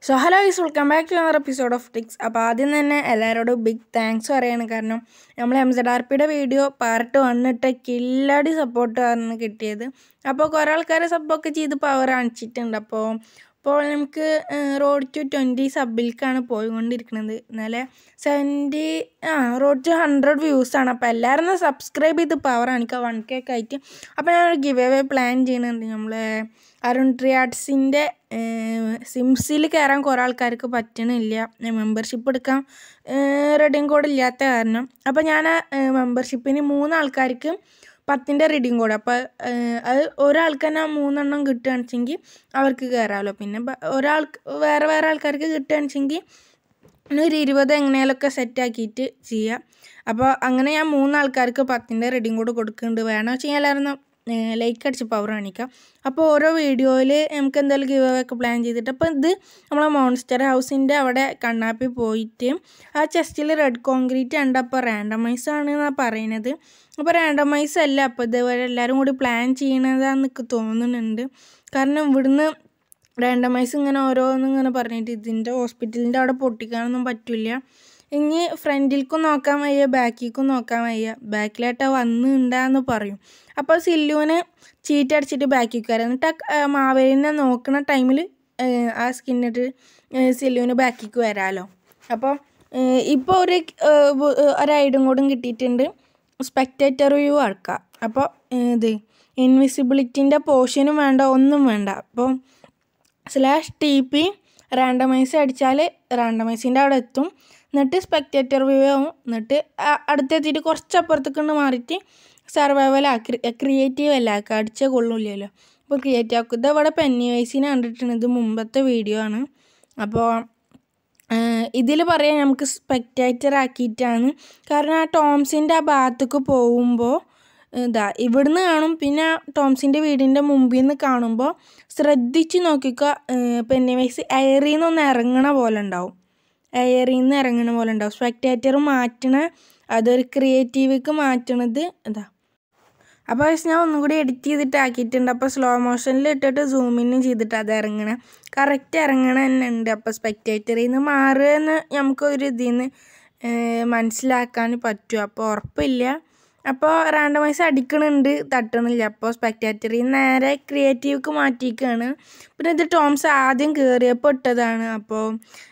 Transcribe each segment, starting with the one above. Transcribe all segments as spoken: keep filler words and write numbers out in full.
So hello guys, welcome back to another episode of TRIXX. അപ്പോൾ ആദ്യം തന്നെ എല്ലാവരോടും ബിഗ് താങ്ക്സ് പറയാണ്. കാരണം നമ്മൾ Mazrpയുടെ വീഡിയോ പാർട്ട് വണ്ണിട്ട് കില്ലാടി സപ്പോർട്ടാണ് കിട്ടിയത്. അപ്പോൾ കുറേ ആൾക്കാരെ സബ്ബൊക്കെ ചെയ്ത് പവർ കാണിച്ചിട്ടുണ്ട്. അപ്പോൾ അപ്പോൾ നമുക്ക് റോഡ് ടു ട്വൻറ്റി സബിലേക്കാണ് പോയിക്കൊണ്ടിരിക്കുന്നത്. ഇന്നലെ സെവൻറ്റി ആ റോഡ് ടു ഹൺഡ്രഡ് വ്യൂസാണ്. അപ്പോൾ എല്ലാവരും സബ്സ്ക്രൈബ് ചെയ്ത് പവർ കാണിക്കുക വൺ കെ ഒക്കെ ആയിട്ട്. അപ്പോൾ ഞാനൊരു ഗിവ് അവേ പ്ലാൻ ചെയ്യുന്നുണ്ട്. നമ്മൾ അരുൺ ട്രിയാഡ്സിൻ്റെ സിംസിൽ കയറാൻ കുറേ ആൾക്കാർക്ക് പറ്റണില്ല, മെമ്പർഷിപ്പ് എടുക്കാൻ റെഡിങ് കോഡ് ഇല്ലാത്ത കാരണം. അപ്പോൾ ഞാൻ മെമ്പർഷിപ്പിന് മൂന്നാൾക്കാർക്ക് പത്തിൻ്റെ റീഡിങ് കോഡ്, അപ്പോൾ അത് ഒരാൾക്ക് തന്നെ മൂന്നെണ്ണം കിട്ടുകയാണെന്നുവെച്ചെങ്കിൽ അവർക്ക് കയറാമല്ലോ. പിന്നെ ഒരാൾക്ക് വേറെ വേറെ ആൾക്കാർക്ക് കിട്ടുകയാണെന്നുവെച്ചെങ്കിൽ ഒരു ഇരുപത് എങ്ങനെയാലൊക്കെ സെറ്റാക്കിയിട്ട് ചെയ്യാം. അപ്പോൾ അങ്ങനെ ഞാൻ മൂന്നാൾക്കാർക്ക് പത്തിൻ്റെ റീഡിങ് കോഡ് കൊടുക്കുന്നുണ്ട്. വേണമെന്ന് വെച്ച് കഴിഞ്ഞാൽ എല്ലാവരും ലൈക്ക് അടിച്ച് പവർ കാണിക്കാം. അപ്പോൾ ഓരോ വീഡിയോയിൽ നമുക്ക് എന്തായാലും ഗിവ് അവേ ഒക്കെ പ്ലാൻ ചെയ്തിട്ട്, അപ്പോൾ ഇത് നമ്മളെ മോൺസ്റ്റർ ഹൗസിൻ്റെ അവിടെ കണ്ണാപ്പി പോയിട്ട് ആ ചെസ്റ്റിൽ റെഡ് കോൺക്രീറ്റ് ഉണ്ട്. അപ്പോൾ റാൻഡമൈസ് ആണെന്നാണ് പറയുന്നത്. അപ്പോൾ റാൻഡമൈസ് അല്ല, അപ്പോൾ ഇതേപോലെ എല്ലാവരും കൂടി പ്ലാൻ ചെയ്യണതാണെന്ന് എനിക്ക് തോന്നുന്നുണ്ട്. കാരണം ഇവിടുന്ന് റാൻഡമൈസ് ഇങ്ങനെ ഓരോന്നും ഇങ്ങനെ പറഞ്ഞിട്ട് ഇതിൻ്റെ ഹോസ്പിറ്റലിൻ്റെ അവിടെ പൊട്ടിക്കാനൊന്നും പറ്റില്ല. ഇനി ഫ്രണ്ടിലേക്കും നോക്കാൻ വയ്യ, ബാക്കിലേക്കും നോക്കാൻ വയ്യ, ബാക്കിലായിട്ടാ വന്ന് ഉണ്ടാന്ന് പറയും. അപ്പോൾ സില്ലുവിന് ചീറ്റ് അടിച്ചിട്ട് ബാക്കിലേക്ക് കയറാം. എന്നിട്ട് ആ മാവേലിനെ നോക്കുന്ന ടൈമിൽ ആ സ്കിന്നിട്ട് സില്ലുവിന് ബാക്കിലേക്ക് വരാമല്ലോ. അപ്പോൾ ഇപ്പോൾ ഒരു ഒരു ഐഡും കൂടെ കിട്ടിയിട്ടുണ്ട്, സ്പെക്ടേറ്റർ വ്യൂ ആൾക്കാം. അപ്പോൾ ഇത് ഇൻവിസിബിലിറ്റിൻ്റെ പോർഷനും വേണ്ട, ഒന്നും വേണ്ട. അപ്പോൾ സ്ലാഷ് ടി പി റാൻഡമൈസ് അടിച്ചാൽ റാൻഡമൈസിൻ്റെ അവിടെ എത്തും. എന്നിട്ട് സ്പെക്ടേറ്റർ വ്യൂ ആവും. എന്നിട്ട് അടുത്തെത്തിയിട്ട് കുറച്ചപ്പുറത്തേക്ക് കൊണ്ട് മാറിയിട്ട് സർവൈവൽ ആക്കി ക്രിയേറ്റീവ് അല്ല ആക്കുക, അടിച്ചേ കൊള്ളില്ലല്ലോ. അപ്പോൾ ക്രിയേറ്റീവ് ആക്കും. ഇതവിടെ പെന്നി വൈസിനെ കണ്ടിട്ടുണ്ട്, ഇത് മുമ്പത്തെ വീഡിയോ ആണ്. അപ്പോൾ ഇതിൽ പറയാൻ നമുക്ക് സ്പെക്ടേറ്റർ ആക്കിയിട്ടാണ്. കാരണം ആ ടോംസിൻ്റെ ആ ഭാഗത്തേക്ക് പോകുമ്പോൾ ഇതാ ഇവിടുന്ന് കാണും, പിന്നെ ടോംസിൻ്റെ വീടിൻ്റെ മുമ്പിൽ നിന്ന് കാണുമ്പോൾ ശ്രദ്ധിച്ച് നോക്കിക്കുക, പെന്നി വൈസ് എയറിൽ നിന്നൊന്ന് ഇറങ്ങണ പോലെ ഉണ്ടാവും, എയറിൽ നിന്ന് ഇറങ്ങണ പോലെ ഉണ്ടാവും. സ്പെക്ടേറ്റർ മാറ്റണ അതൊരു ക്രിയേറ്റീവിക്ക് മാറ്റണത് ഇതാ. അപ്പോൾ ഞാൻ ഒന്നും കൂടി എഡിറ്റ് ചെയ്തിട്ട് ആക്കിയിട്ടുണ്ട്. അപ്പോൾ സ്ലോ മോഷനിൽ ഇട്ടിട്ട് സൂമിനും ചെയ്തിട്ട് അത് ഇറങ്ങണം, കറക്റ്റ് ഇറങ്ങണ തന്നെ ഉണ്ട്. അപ്പോൾ സ്പെക്ടേറ്ററിൽ നിന്ന് മാറുകയെന്ന് നമുക്കൊരു ഇതിൽ നിന്ന് മനസ്സിലാക്കാൻ പറ്റും. അപ്പോൾ ഉറപ്പില്ല. അപ്പോൾ റാൻഡമൈസ് അടിക്കണുണ്ട്, തട്ടണില്ല. അപ്പോൾ സ്പെക്ടേറ്ററിൽ നിന്ന് നേരെ ക്രിയേറ്റീവിക്ക് മാറ്റിയിരിക്കുകയാണ്. പിന്നെ ഇത് ടോംസ് ആദ്യം കയറിയപ്പോൾ ഇട്ടതാണ്. അപ്പോൾ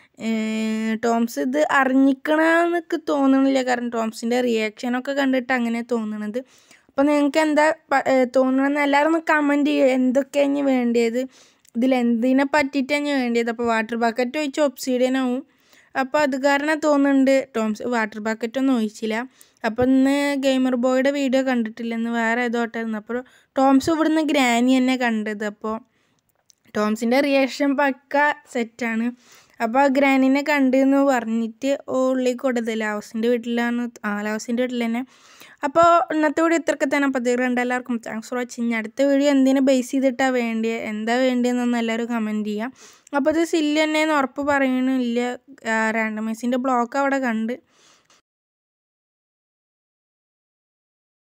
ടോംസ് ഇത് അറിഞ്ഞിക്കണമെന്നൊക്കെ തോന്നണില്ല, കാരണം ടോംസിൻ്റെ റിയാക്ഷനൊക്കെ കണ്ടിട്ട് അങ്ങനെ തോന്നണത്. അപ്പോൾ നിങ്ങൾക്ക് എന്താ തോന്നണമെന്ന് എല്ലാവരും ഒന്ന് കമൻറ്റ് ചെയ്യുക. എന്തൊക്കെയാണ് വേണ്ടിയത്, ഇതിലെന്തിനെ പറ്റിയിട്ടാണ് വേണ്ടിയത്. അപ്പോൾ വാട്ടർ ബക്കറ്റ് ഒഴിച്ച് ഒബ്സീഡിയൻ ആവും. അപ്പോൾ അത് കാരണം തോന്നുന്നുണ്ട് ടോംസ് വാട്ടർ ബക്കറ്റൊന്നും ഒഴിച്ചില്ല. അപ്പോൾ ഇന്ന് ഗെയിമർ ബോയുടെ വീഡിയോ കണ്ടിട്ടില്ല, ഇന്ന് വേറെ ഏതോട്ടായിരുന്നു. അപ്പോൾ ടോംസ് ഇവിടുന്ന് ഗ്രാനി തന്നെ കണ്ടത്. അപ്പോൾ ടോംസിൻ്റെ റിയാക്ഷൻ പക്ക സെറ്റാണ്. അപ്പോൾ ആ ഗ്രാനിനെ കണ്ടെന്ന് പറഞ്ഞിട്ട് ഉള്ളിൽ കൊടുത്തത് ലാവസിൻ്റെ വീട്ടിലാണ്, ആ ലാവസിൻ്റെ വീട്ടിൽ തന്നെ. അപ്പോൾ ഇന്നത്തെ വീഡിയോ ഇത്രയൊക്കെ തന്നെ. അപ്പോൾ തീർച്ചയായിട്ടും എല്ലാവർക്കും താങ്ക്സ് ഫോർ വാച്ചിങ്. അടുത്ത വീഡിയോ എന്തിനെ ബേസ് ചെയ്തിട്ടാണ് വേണ്ടിയത്, എന്താ വേണ്ടിയതെന്നൊന്ന് എല്ലാവരും കമൻറ്റ് ചെയ്യാം. അപ്പോൾ ഇത് സില്ല് തന്നെയെന്ന് ഉറപ്പ് പറയണില്ല, റാൻഡമൈസിൻ്റെ ബ്ലോക്ക് അവിടെ കണ്ട്